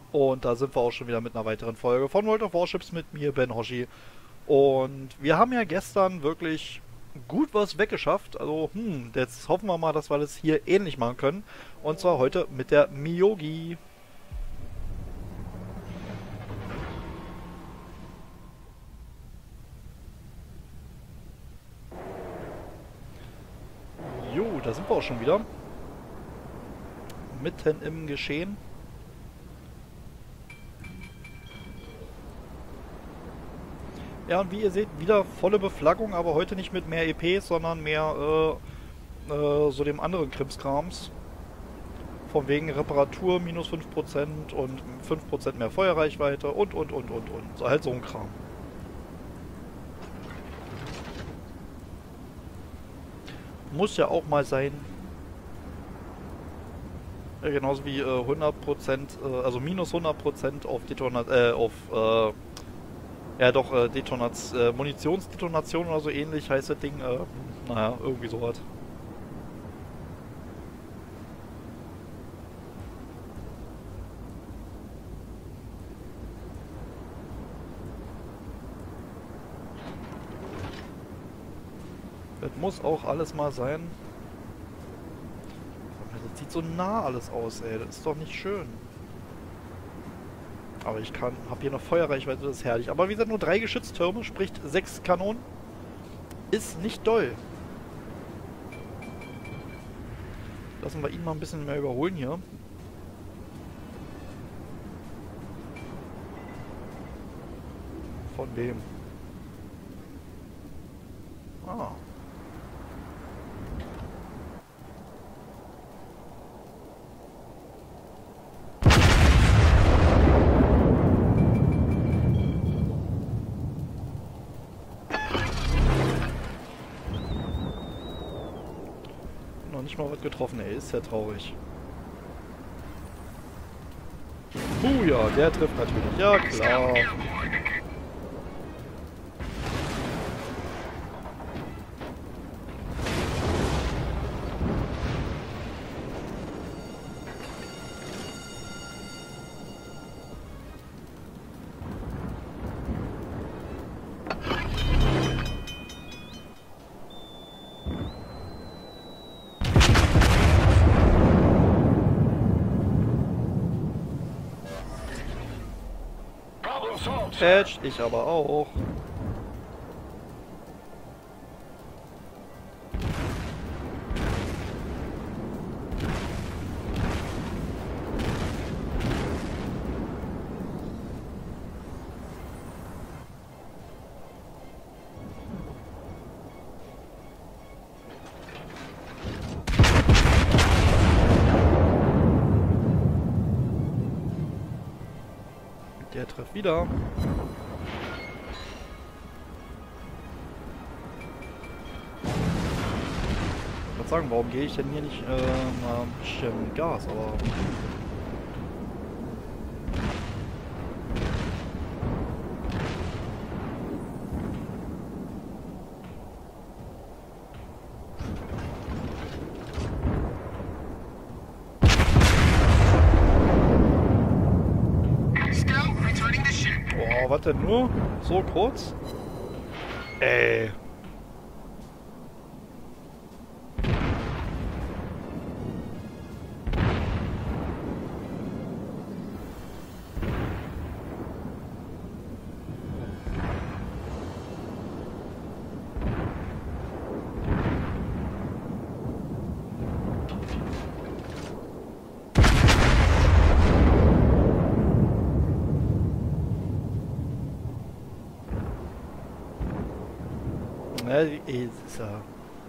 Und da sind wir auch schon wieder mit einer weiteren Folge von World of Warships mit mir, Ben Hoshi. Und wir haben ja gestern wirklich gut was weggeschafft. Also, jetzt hoffen wir mal, dass wir das hier ähnlich machen können. Und zwar heute mit der Miyogi. Jo, da sind wir auch schon wieder. Mitten im Geschehen. Ja, und wie ihr seht, wieder volle Beflaggung, aber heute nicht mit mehr EPs, sondern mehr so dem anderen Krimskrams. Von wegen Reparatur minus 5% und 5% mehr Feuerreichweite und. So, halt so ein Kram. Muss ja auch mal sein. Ja, genauso wie 100%, also minus 100% auf Munitionsdetonation oder so ähnlich heißt das Ding. Naja, irgendwie sowas. Das muss auch alles mal sein. Das sieht so nah alles aus, ey. Das ist doch nicht schön. Aber habe hier noch Feuerreichweite, das ist herrlich. Aber wie gesagt, nur 3 Geschütztürme, sprich 6 Kanonen. Ist nicht doll. Lassen wir ihn mal ein bisschen mehr überholen hier. Von wem? Ah. Noch nicht mal was getroffen, ey. Ist ja traurig. Ja, der trifft natürlich. Ja, klar. Patch, ich aber auch. Der trifft wieder. Ich würde sagen, warum gehe ich denn hier nicht mal ein bisschen Gas, aber... Boah, was denn nur? So kurz? Ey. Ja, ist ja...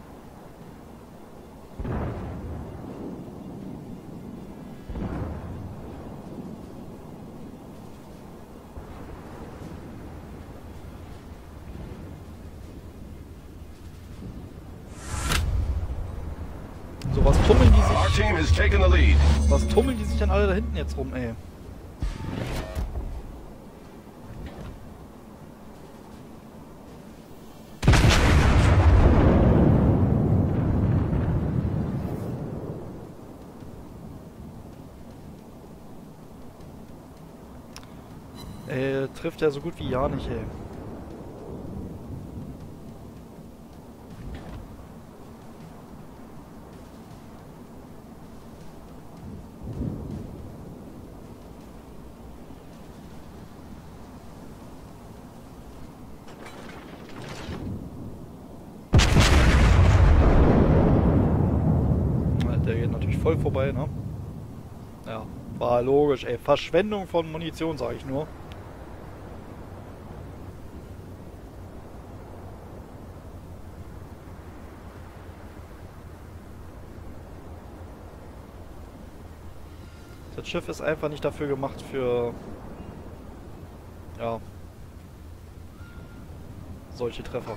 So, was tummeln die sich... Was tummeln die sich denn alle da hinten jetzt rum, ey? Trifft er so gut wie ja nicht, ey. Der geht natürlich voll vorbei, ne? Ja, war logisch, ey. Verschwendung von Munition, sag ich nur. Das Schiff ist einfach nicht dafür gemacht für... ja... solche Treffer.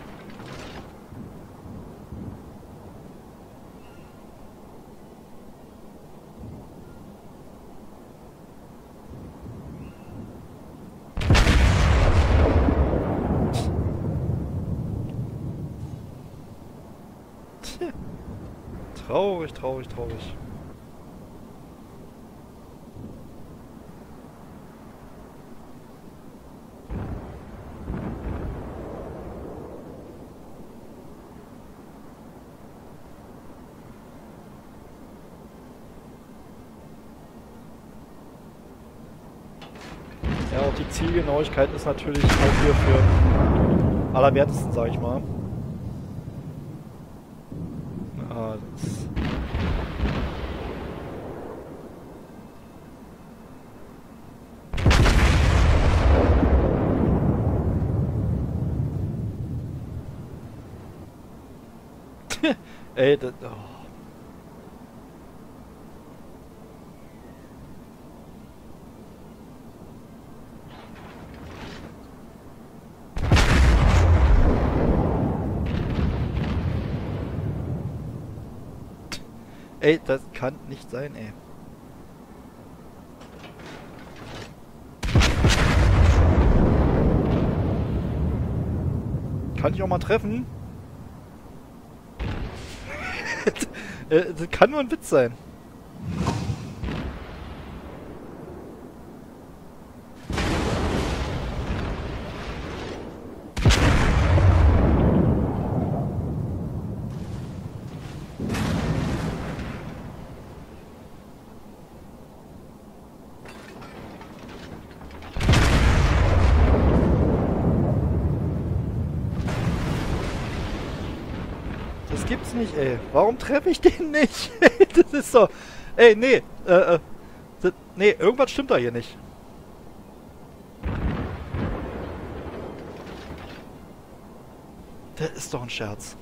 Traurig, traurig, traurig. Ja, auch die Zielgenauigkeit ist natürlich auch hier für allerwertesten, sag ich mal. Ah, das ey, das... Oh. Ey, das kann nicht sein, ey. Kann ich auch mal treffen? Das kann nur ein Witz sein. Das gibt's nicht, ey. Warum treffe ich den nicht? Das ist so... Ey, nee. Nee, irgendwas stimmt da hier nicht. Das ist doch ein Scherz.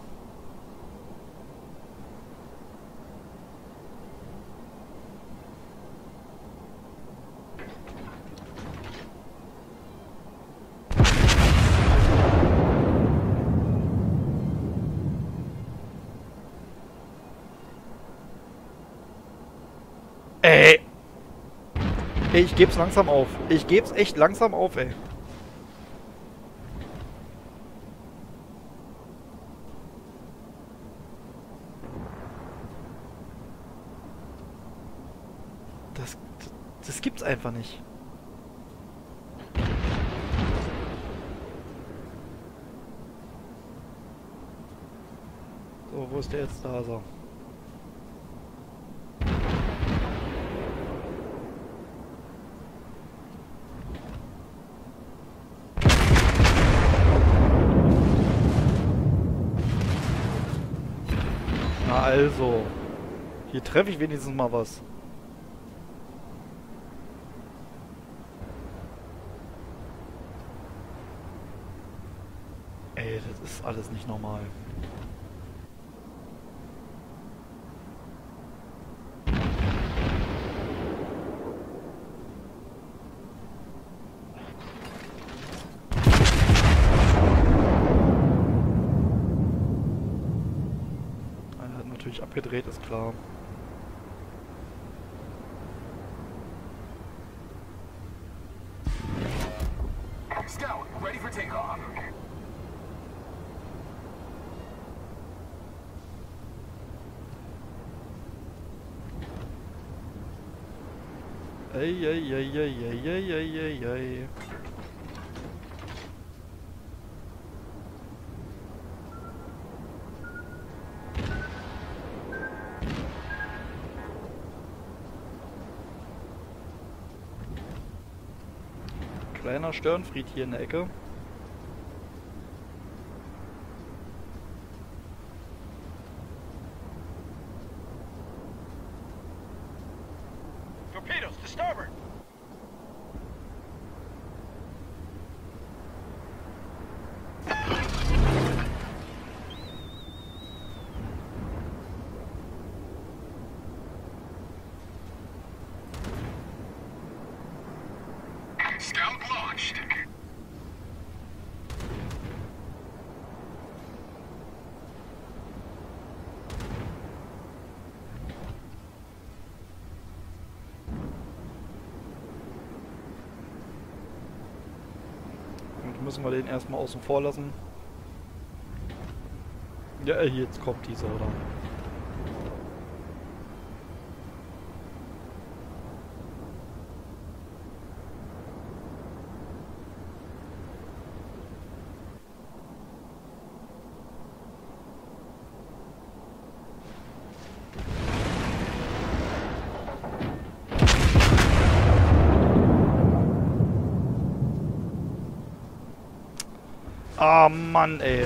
Ey! Ich geb's langsam auf. Ich geb's echt langsam auf, ey. Das gibt's einfach nicht. So, wo ist der jetzt? Da ist er. Na also. Hier treffe ich wenigstens mal was. Ey, das ist alles nicht normal. Er hat natürlich abgedreht, ist klar. Scout, ready for takeoff. Eieieiei. Kleiner Störenfried hier in der Ecke. Torpedoes to starboard. Scout launched. Und müssen wir den erstmal außen vor lassen. Ja, jetzt kommt dieser, oder? Ah, Mann, ey.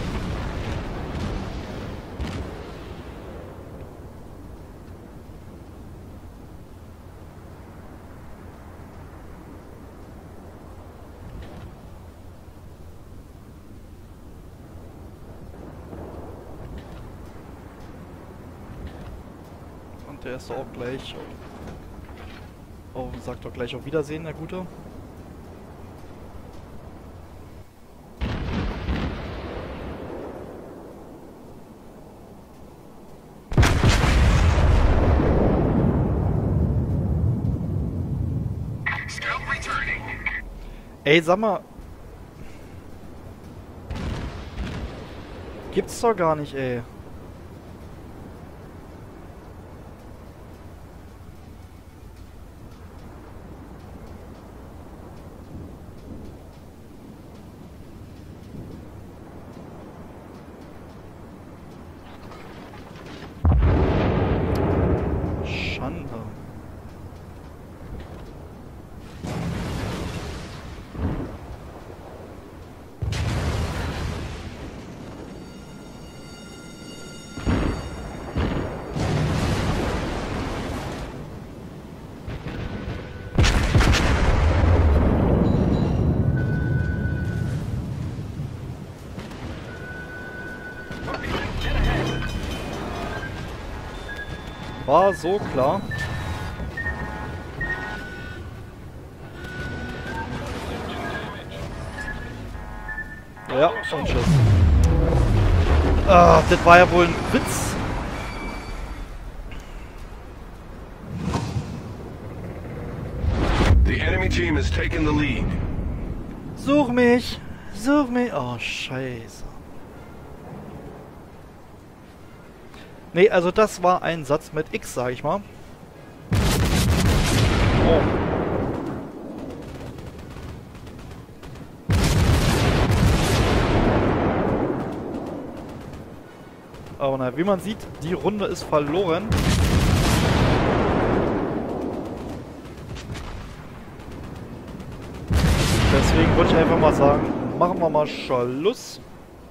Und der ist auch gleich... Oh, sagt doch gleich auf Wiedersehen, der Gute. Ey, sag mal. Gibt's doch gar nicht, ey. Schande. War so klar. Ja, und tschüss. Ah, das war ja wohl ein Witz. The enemy team has taken the lead. Such mich! Such mich! Oh, scheiße. Nee, also das war ein Satz mit X, sag ich mal. Oh. Aber naja, wie man sieht, die Runde ist verloren. Deswegen würde ich einfach mal sagen, machen wir mal Schluss.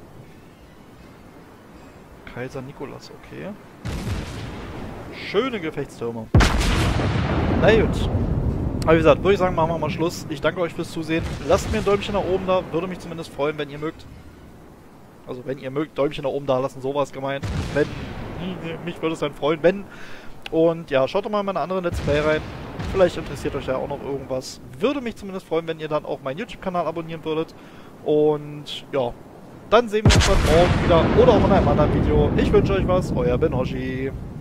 Kaiser Nikolas, okay. Schöne Gefechtstürme. Na gut. Aber wie gesagt, würde ich sagen, machen wir mal Schluss. Ich danke euch fürs Zusehen. Lasst mir ein Däumchen nach oben da. Würde mich zumindest freuen, wenn ihr mögt. Also wenn ihr mögt, Däumchen nach oben da lassen. Sowas gemeint. Wenn. Mich würde es dann freuen, wenn. Und ja, schaut doch mal in meine anderen Let's Play rein. Vielleicht interessiert euch ja auch noch irgendwas. Würde mich zumindest freuen, wenn ihr dann auch meinen YouTube-Kanal abonnieren würdet. Und ja. Dann sehen wir uns dann morgen wieder oder auch in einem anderen Video. Ich wünsche euch was, euer Ben Hoshi.